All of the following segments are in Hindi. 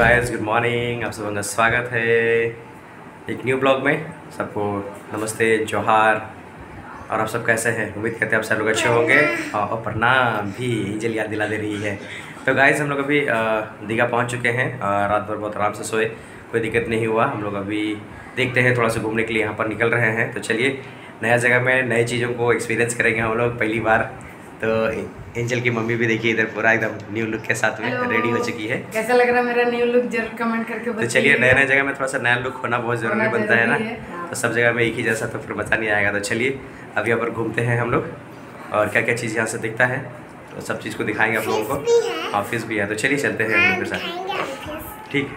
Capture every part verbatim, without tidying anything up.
Guys, good morning. आप सबका स्वागत है एक न्यू ब्लॉग में। सबको नमस्ते, जोहार। और आप सब कैसे हैं? उम्मीद करते हैं आप सब लोग अच्छे होंगे। और प्रणाम भी एंजल याद दिला दे रही है। तो गाइस, हम लोग अभी दीघा पहुंच चुके हैं। रात भर बहुत आराम से सोए, कोई दिक्कत नहीं हुआ। हम लोग अभी देखते हैं, थोड़ा सा घूमने के लिए यहाँ पर निकल रहे हैं। तो चलिए, नया जगह में नए चीज़ों को एक्सपीरियंस करेंगे हम लोग पहली बार। तो एंजल की मम्मी भी देखिए इधर पूरा एकदम न्यू लुक के साथ में रेडी हो चुकी है। कैसा लग रहा है मेरा न्यू लुक? जरूर कमेंट करके बताइए। तो चलिए, नए नए जगह में थोड़ा सा नया लुक होना बहुत ज़रूरी बनता है ना। तो सब जगह में एक ही जैसा तो फिर मज़ा नहीं आएगा। तो चलिए, अभी यहाँ पर घूमते हैं हम लोग और क्या क्या चीज़ यहाँ से दिखता है तो सब चीज़ को दिखाएंगे आप लोगों को। ऑफिस भी है, तो चलिए चलते हैं हम लोग के साथ। ठीक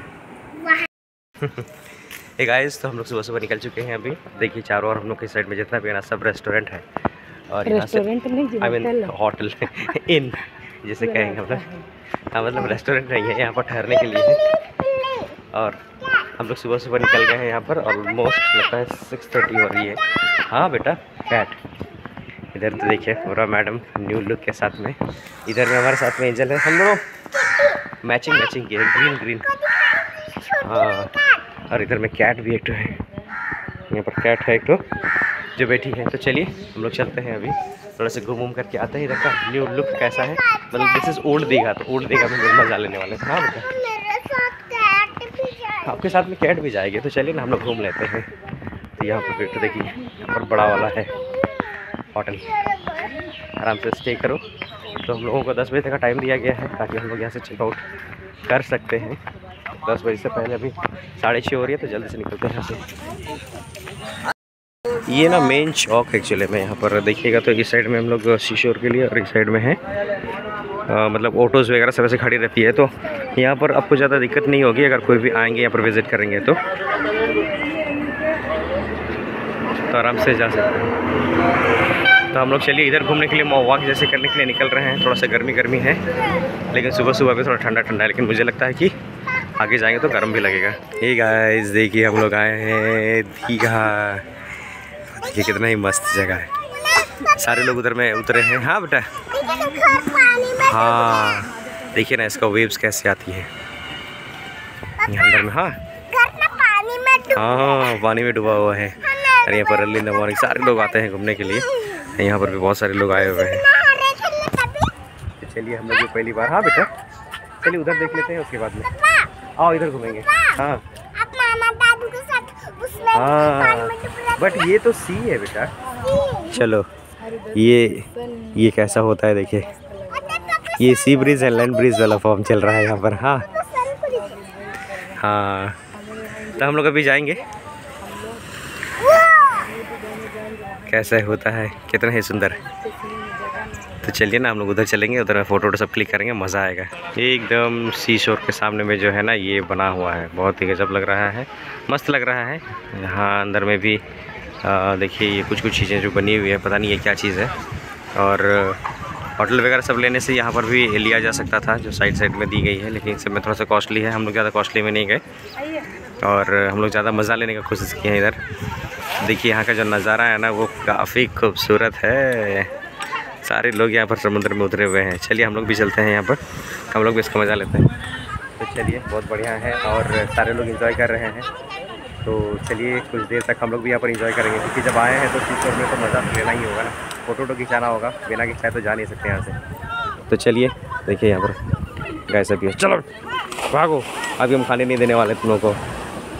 है गाइस, तो हम लोग सुबह सुबह निकल चुके हैं। अभी देखिए चारों ओर हम लोग की साइड में जितना भी है ना सब रेस्टोरेंट है। और रेस्टोरेंट नहीं, आई मीन होटल इन जिसे कहेंगे हम लोग। हाँ, मतलब रेस्टोरेंट नहीं है, यहाँ पर ठहरने के लिए है। और हम लोग सुबह सुबह निकल गए हैं यहाँ पर। ऑलमोस्ट लगता है सिक्स थर्टी हो रही है। हाँ बेटा, कैट इधर तो देखिए पूरा मैडम न्यू लुक के साथ में। इधर में हमारे साथ में एंजल है। हम लोग मैचिंग मैचिंग की है, ग्रीन ग्रीन। हाँ, और इधर में कैट भी एक तो है। यहाँ पर कैट है एक तो जो बैठी है। तो चलिए हम लोग चलते हैं, अभी थोड़ा सा घूम घूम करके आते हैं। इधर का न्यू लुक कैसा है, मतलब दिस इज़ ओल्ड दीघा। तो ओल्ड दीघा में बहुत मजा लेने वाले हैं। हाँ बेटा, आपके साथ में कैट भी जाएगी। तो चलिए ना, हम लोग घूम लेते हैं। तो यहाँ पर बेटा देखिए, यहाँ पर बड़ा वाला है होटल, आराम से स्टे करो। तो हम लोगों को दस बजे तक का टाइम दिया गया है ताकि हम लोग यहाँ से चेकआउट कर सकते हैं। दस बजे से पहले अभी साढ़े छः हो रही है, तो जल्दी से निकलते हैं यहाँ से। ये ना मेन चौक एक्चुअली में यहाँ पर देखिएगा तो इस साइड में हम लोग शीशोर के लिए और इस साइड में है आ, मतलब ऑटोज़ वगैरह सब ऐसे खड़ी रहती है। तो यहाँ पर आपको ज़्यादा दिक्कत नहीं होगी अगर कोई भी आएंगे यहाँ पर विज़िट करेंगे तो तो आराम से जा सकते हैं। तो हम लोग चलिए इधर घूमने के लिए वॉक जैसे करने के लिए निकल रहे हैं। थोड़ा सा गर्मी गर्मी है, लेकिन सुबह सुबह भी थोड़ा ठंडा ठंडा है। लेकिन मुझे लगता है कि आगे जाएंगे तो गर्म भी लगेगा। ये गाइस देखिए, हम लोग आए हैं दीघा। ये कितना ही मस्त जगह है। सारे लोग उधर में उतरे हैं। हाँ बेटा, हाँ देखिए ना इसका वेव्स कैसे आती है यहाँ अंदर में। हाँ हाँ, पानी में डूबा हुआ है। और यहाँ पर अर्ली इन द मॉर्निंग सारे लोग आते हैं घूमने के लिए। यहाँ पर भी बहुत सारे लोग आए हुए हैं। तो चलिए हम लोग पहली बार। हाँ बेटा, चलिए उधर देख लेते हैं, उसके बाद में आओ इधर घूमेंगे। हाँ हाँ, बट ये तो सी है बेटा। चलो, ये ये कैसा होता है देखिए। ये सी ब्रिज है, लैंड ब्रिज वाला फॉर्म चल रहा है यहाँ पर। हाँ हाँ, तो हम लोग अभी जाएंगे। कैसा होता है, कितना ही सुंदर। तो चलिए ना, हम लोग उधर चलेंगे, उधर फ़ोटो वोटो सब क्लिक करेंगे, मज़ा आएगा। एकदम सी शोर के सामने में जो है ना ये बना हुआ है, बहुत ही गजब लग रहा है, मस्त लग रहा है। यहाँ अंदर में भी देखिए ये कुछ कुछ चीज़ें जो बनी हुई है, पता नहीं ये क्या चीज़ है। और होटल वगैरह सब लेने से यहाँ पर भी लिया जा सकता था, जो साइड साइड में दी गई है। लेकिन सब में थोड़ा सा कॉस्टली है, हम लोग ज़्यादा कॉस्टली में नहीं गए और हम लोग ज़्यादा मज़ा लेने की कोशिश किए हैं। इधर देखिए यहाँ का जो नज़ारा है ना वो काफ़ी खूबसूरत है। सारे लोग यहाँ पर समुद्र में उतरे हुए हैं। चलिए हम लोग भी चलते हैं यहाँ पर, हम लोग भी इसका मज़ा लेते हैं। तो चलिए, बहुत बढ़िया है और सारे लोग एंजॉय कर रहे हैं। तो चलिए कुछ देर तक हम लोग भी यहाँ पर एंजॉय करेंगे, क्योंकि जब आए हैं तो सीशोर में तो मज़ा लेना ही होगा ना। फ़ोटो वोटो खिंचाना होगा, बिना खिंचाए तो जा नहीं सकते यहाँ से। तो चलिए देखिए यहाँ पर गाय सब, चलो भागो, अभी हम खाने नहीं देने वाले तुम लोगों को।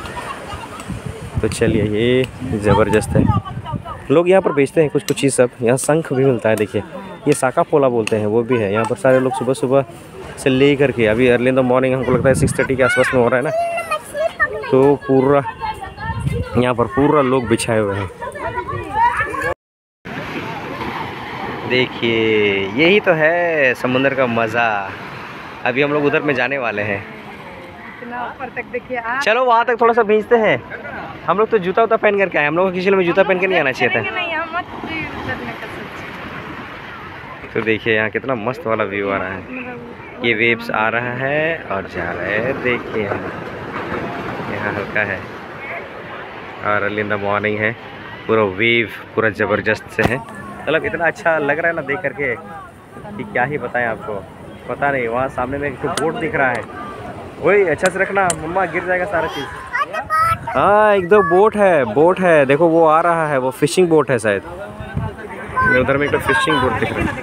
तो चलिए, ये ज़बरदस्त है। लोग यहाँ पर बेचते हैं कुछ कुछ चीज़ सब। यहाँ शंख भी मिलता है, देखिए ये साका पोला बोलते हैं, वो भी है यहाँ पर। सारे लोग सुबह सुबह से ले करके अभी अर्ली इन द मॉर्निंग, हमको लगता है सिक्स थर्टी के आसपास में हो रहा है ना। तो पूरा यहाँ पर पूरा लोग बिछाए हुए हैं। देखिए यही तो है समुद्र का मज़ा। अभी हम लोग उधर में जाने वाले हैं। ऊपर तक देखिए, चलो वहाँ तक थोड़ा सा भींचते हैं। हम लोग तो जूता उता पहन करके आए, हम लोग को किसी में जूता पहन के नहीं आना चाहिए था। तो देखिए यहाँ कितना मस्त वाला व्यू आ रहा है। ये वेव्स आ रहा है और जा रहा है, देखिए यहाँ हल्का है और अर्ली इन द मॉर्निंग है। पूरा वेव पूरा ज़बरदस्त से है, मतलब इतना अच्छा लग रहा है ना देख करके कि क्या ही बताएं आपको। पता नहीं, वहाँ सामने में एक तो बोट दिख रहा है, वही अच्छा से रखना मम्मा, गिर जाएगा सारा चीज़। हाँ एक दो बोट है, बोट है देखो वो आ रहा है, वो फिशिंग बोट है शायद। उधर में एक तो फिशिंग बोट दिख रहा है।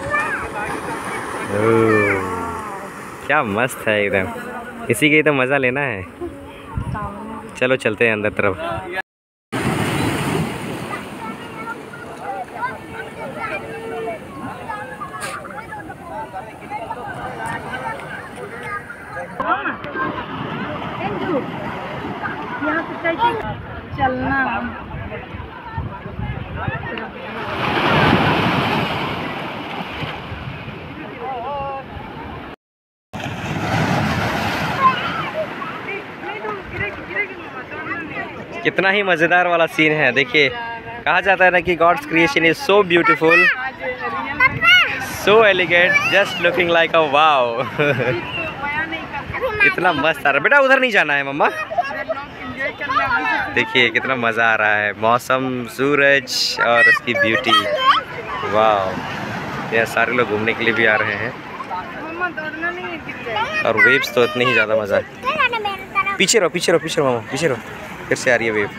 ओह क्या मस्त है एकदम, इसी के तो मज़ा लेना है। चलो चलते हैं अंदर तरफ। चलना कितना ही मज़ेदार वाला सीन है। देखिए कहा जाता है ना कि God's creation is so beautiful, so elegant, just looking like a wow. इतना मस्त आ रहा है बेटा, उधर नहीं जाना है मम्मा। देखिए कितना मज़ा आ रहा है, मौसम, सूरज और उसकी ब्यूटी, वाह। यहाँ सारे लोग घूमने के लिए भी आ रहे हैं और वेव्स तो इतनी ही ज़्यादा मज़ा है। पीछे रहो पीछे रहो पीछे रहो मामा, पीछे रहो, फिर से आ रही है वेव।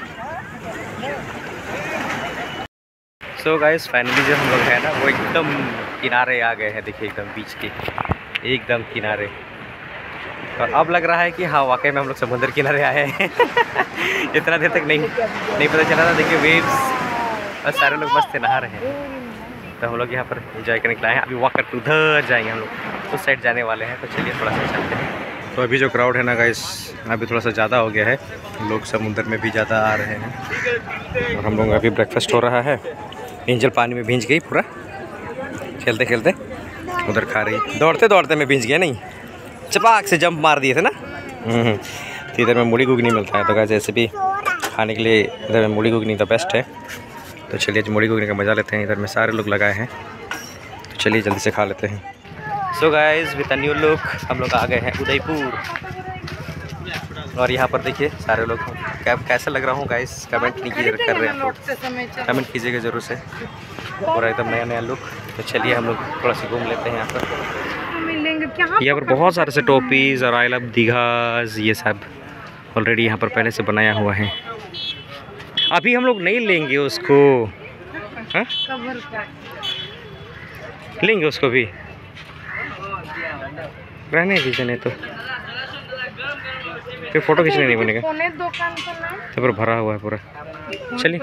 सो गाइस फाइनली जो हम लोग हैं ना वो एकदम किनारे आ गए हैं। देखिए एकदम बीच के एकदम किनारे, और अब लग रहा है कि हाँ वाकई में हम लोग समुद्र किनारे आए हैं। इतना देर तक नहीं नहीं पता चला था। देखिए वेव्स और सारे लोग मस्त नहा रहे हैं, तो हम लोग यहाँ पर एंजॉय करने के लिए आए हैं। अभी वॉक करके उधर जाएंगे हम लोग, उस साइड जाने वाले हैं, तो चलिए थोड़ा सा चलते हैं। तो अभी जो क्राउड है ना गाइस अभी थोड़ा सा ज़्यादा हो गया है, लोग समुद्र में भी ज़्यादा आ रहे हैं। और हम लोग अभी ब्रेकफास्ट हो रहा है। एंजल पानी में भींज गई पूरा, खेलते खेलते उधर खा रही, दौड़ते दौड़ते में भींज गया, नहीं चपाक से जंप मार दिए थे ना। तो इधर में मुड़ी घुगनी मिलता है, तो गाइस ऐसे भी खाने के लिए इधर में मुड़ी घुगनी तो बेस्ट है। तो चलिए आज मुड़ी घुगनी का मज़ा लेते हैं। इधर में सारे लोग लगाए हैं, तो चलिए जल्दी से खा लेते हैं। So guys with a new look हम लोग आ गए हैं उदयपुर, और यहाँ पर देखिए सारे लोग। क्या कैसा लग रहा हूँ गाइस, कमेंट नहीं कीजिए कर रहे हैं, कमेंट कीजिएगा ज़रूर से। पूरा एकदम नया नया लुक। तो चलिए हम लोग थोड़ा सा घूम लेते हैं यहाँ पर। यहाँ पर बहुत सारे से टोपीज़ और आई लव दीघाज ये सब ऑलरेडी यहाँ पर पहले से बनाया हुआ है। अभी हम लोग नहीं लेंगे उसको, हाँ लेंगे उसको भी, रहने दीजिए, नहीं तो फिर फोटो खींचने नहीं बनेगा। तो फिर भरा हुआ है पूरा। चलिए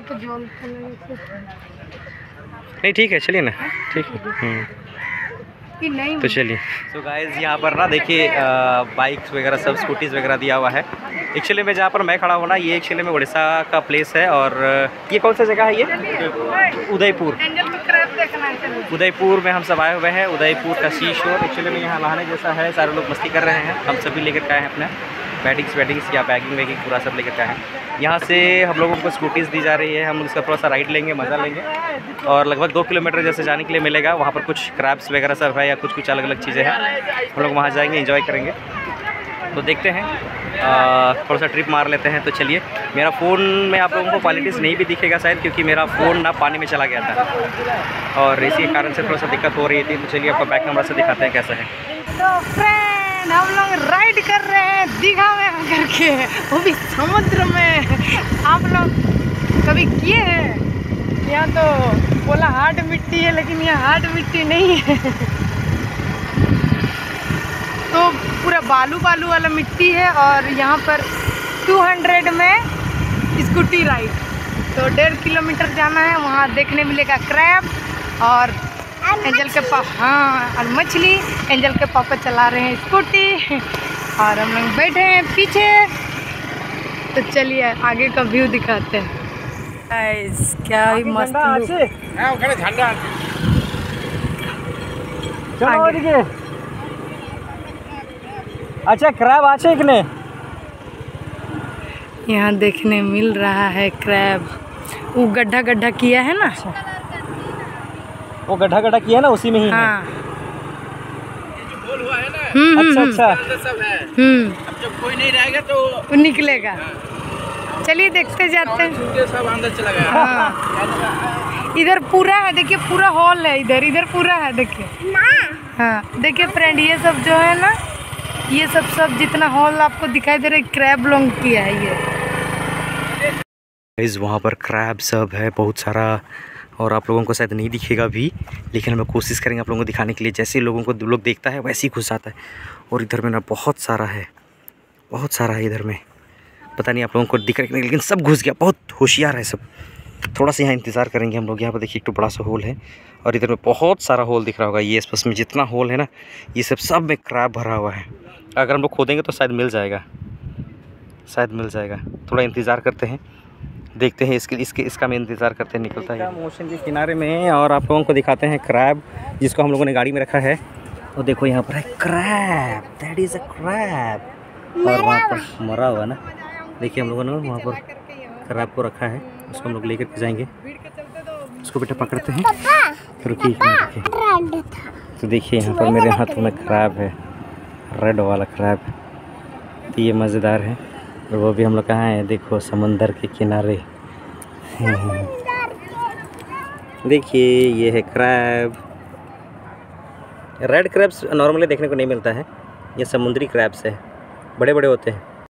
नहीं ठीक है, चलिए ना, ठीक है नहीं। तो चलिए। तो गाइस यहाँ पर ना देखिए बाइक्स वगैरह सब, स्कूटीज़ वगैरह दिया हुआ है। एक्चुअली में जहाँ पर मैं खड़ा हूँ ना ये एक्चुअली में उड़ीसा का प्लेस है। और ये कौन सा जगह है? ये उदयपुर। उदयपुर में हम सब आए हुए हैं, उदयपुर का सी शोर। एक्चुअली में यहाँ नहाने जैसा है, सारे लोग मस्ती कर रहे हैं। हम सभी लेकर के आए हैं अपने बैटिंग्स वेटिंग्स या बैगिंग वैगिंग पूरा सब लेकर के आए हैं। यहाँ से हम लोगों को स्कूटीज़ दी जा रही है, हम उसका थोड़ा सा राइड लेंगे, मज़ा लेंगे। और लगभग दो किलोमीटर जैसे जाने के लिए मिलेगा। वहाँ पर कुछ क्रैब्स वगैरह सब है या कुछ कुछ अलग अलग चीज़ें हैं, हम लोग वहाँ जाएंगे, एंजॉय करेंगे। तो देखते हैं, आ, थोड़ा सा ट्रिप मार लेते हैं। तो चलिए। मेरा फ़ोन में आप लोगों को क्वालिटीज़ नहीं भी दिखेगा शायद, क्योंकि मेरा फ़ोन ना पानी में चला गया था और इसी कारण से थोड़ा सा दिक्कत हो रही थी। तो चलिए आपको बैक कैमरा से दिखाते हैं कैसा है। तो फ्रेंड हम लोग राइड कर रहे हैं दीघा में आकर के, वो भी समुद्र में। आप लोग कभी किए हैं? यहाँ तो बोला हार्ड मिट्टी है, लेकिन यहाँ हार्ड मिट्टी नहीं है। तो पूरा बालू बालू वाला मिट्टी है। और यहाँ पर दो सौ में स्कूटी राइड, तो डेढ़ किलोमीटर जाना है। वहाँ देखने मिलेगा क्रैब और एंजल के पापा, हाँ और मछली। एंजल के पापा चला रहे हैं स्कूटी और हम लोग बैठे हैं पीछे। तो चलिए आगे का व्यू दिखाते हैं। गाइस क्या ही मस्त लुक। अच्छा क्रैब आछे कि नहीं? यहाँ देखने मिल रहा है क्रैब। वो गड्ढा गड्ढा किया है ना, वो गड्ढा गड्ढा किया है ना, उसी में ही हाँ। है। अच्छा अच्छा सब है। हम्म अब जब कोई नहीं रहेगा तो वो निकलेगा। चलिए देखते जाते हैं। सब अंदर चला गया। हाँ इधर पूरा है, देखिए पूरा हॉल है। इधर इधर पूरा है, देखिए। हाँ देखिए फ्रेंड, ये सब जो है ना ये सब सब जितना हॉल आपको दिखाई दे रहा है क्रैब लोग किया है ये। इस वहाँ पर क्रैब सब है बहुत सारा, और आप लोगों को शायद नहीं दिखेगा भी, लेकिन हम कोशिश करेंगे आप लोगों को दिखाने के लिए। जैसे लोगों को लोग देखता है वैसे ही घुस आता है। और इधर में ना बहुत सारा है, बहुत सारा है इधर में, पता नहीं आप लोगों को दिख रहा है, लेकिन सब घुस गया। बहुत होशियार है सब। थोड़ा सा यहाँ इंतज़ार करेंगे हम लोग। यहाँ पर देखिए एक तो बड़ा सा होल है, और इधर में बहुत सारा होल दिख रहा होगा। ये स्पेस में जितना होल है ना, ये सब सब में क्रैब भरा हुआ है। अगर हम लोग खोदेंगे तो शायद मिल जाएगा, शायद मिल जाएगा। थोड़ा इंतज़ार करते हैं, देखते हैं इसके इसके इसका मैं इंतज़ार करते हैं निकलता है। मोशन के किनारे में, और आप लोगों को दिखाते हैं क्रैब जिसको हम लोगों ने गाड़ी में रखा है। और देखो यहाँ पर है crab, that is a crab. और वहाँ पर मरा हुआ ना, देखिए हम लोगों ने वहाँ पर क्रैब को रखा है, उसको हम लोग लेकर के जाएंगे। उसको बेटा पकड़ते हैं, रुकिए देखिए। तो देखिए यहाँ पर मेरे हाथ में क्रैब है, रेड वाला क्रैब। तो ये मज़ेदार है, और वो भी हम लोग कहाँ हैं, देखो समंदर के किनारे। देखिए ये है क्रैब। रेड क्रैब्स नॉर्मली देखने को नहीं मिलता है, ये समुद्री क्रैब्स है, बड़े बड़े होते हैं।